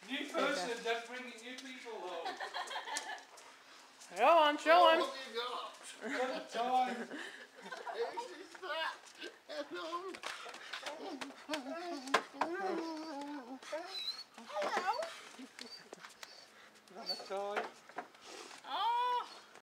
New person that's bringing new people home. Go on, show him. What have you got? Got a toy. Who's that?